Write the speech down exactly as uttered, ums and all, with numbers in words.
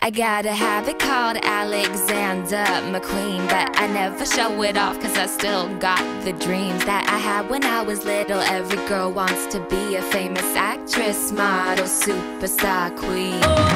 I got a habit called Alexander McQueen, but I never show it off cause I still got the dreams that I had when I was little. Every girl wants to be a famous actress, model, superstar, queen.